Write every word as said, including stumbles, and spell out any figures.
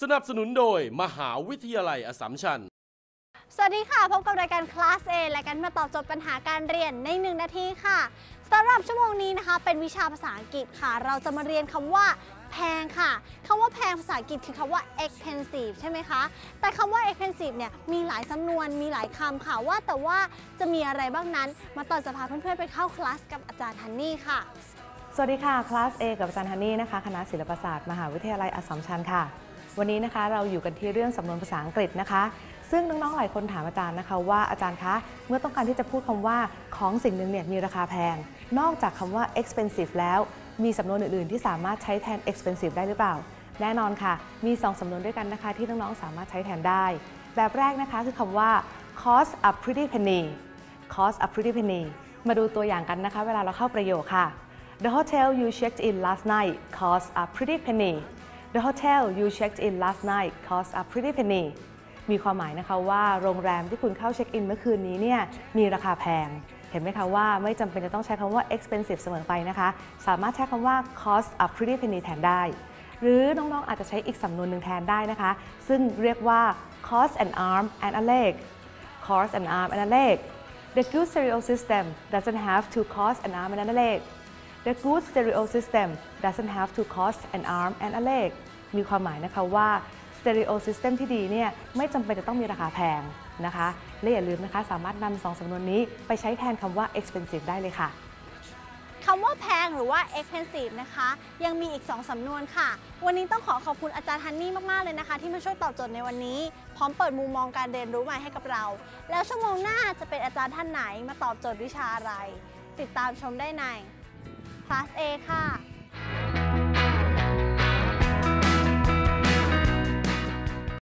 สนับสนุนโดยมหาวิทยาลัยอัสสัมชัญสวัสดีค่ะพบกับรายการคลาส A และกันมาตอบโจทย์ปัญหาการเรียนในหนึ่งนาทีค่ะสำหรับชั่วโมงนี้นะคะเป็นวิชาภาษาอังกฤษค่ะเราจะมาเรียนคำว่าแพงค่ะคำว่าแพงภาษาอังกฤษคือคำว่า expensive ใช่ไหมคะแต่คำว่า expensive เนี่ยมีหลายสำนวนมีหลายคำค่ะว่าแต่ว่าจะมีอะไรบ้างนั้นมาต่อจะพาเพื่อนๆไปเข้าคลาสกับอาจารย์ฮันนี่ค่ะสวัสดีค่ะคลาส A กับอาจารย์ฮันนี่นะคะคณะศิลปศาสตร์มหาวิทยาลัยอัสสัมชัญค่ะวันนี้นะคะเราอยู่กันที่เรื่องสำนวนภาษาอังกฤษนะคะซึ่งน้องๆหลายคนถามอาจารย์นะคะว่าอาจารย์คะเมื่อต้องการที่จะพูดคำว่าของสิ่งหนึ่งเนี่ยมีราคาแพงนอกจากคำว่า expensive แล้วมีสำนวนอื่นๆที่สามารถใช้แทน expensive ได้หรือเปล่าแน่นอนค่ะมีสองสำนวนด้วยกันนะคะที่น้องๆสามารถใช้แทนได้แบบแรกนะคะคือคำว่า cost a pretty penny cost a pretty penny มาดูตัวอย่างกันนะคะเวลาเราเข้าประโยคค่ะ The hotel you checked in last night cost a pretty penny The hotel you checked in last night cost a pretty penny มีความหมายนะคะว่าโรงแรมที่คุณเข้าเช็คอินเมื่อคืนนี้เนี่ยมีราคาแพงเห็นไหมคะว่าไม่จำเป็นจะต้องใช้คำว่า expensive เสมอไปนะคะสามารถใช้คำว่า cost a pretty penny แทนได้หรือน้องๆอาจจะใช้อีกสำนวนหนึ่งแทนได้นะคะซึ่งเรียกว่า cost an arm and a leg cost an arm and a leg The good stereo system doesn't have to cost an arm and a leg The good stereo system doesn't have to cost an arm and a leg มีความหมายนะคะว่า stereo system ที่ดีเนี่ยไม่จำเป็นจะต้องมีราคาแพงนะคะและอย่าลืมนะคะสามารถนำสองสำนวนนี้ไปใช้แทนคำว่า expensive ได้เลยค่ะคำว่าแพงหรือว่า expensive นะคะยังมีอีกสองสำนวนค่ะวันนี้ต้องขอขอบคุณอาจารย์ฮันนี่มากๆเลยนะคะที่มาช่วยตอบโจทย์ในวันนี้พร้อมเปิดมุมมองการเรียนรู้ใหม่ให้กับเราแล้วชั่วโมงหน้าจะเป็นอาจารย์ท่านไหนมาตอบโจทย์วิชาอะไรติดตามชมได้ในคลาส A ค่ะ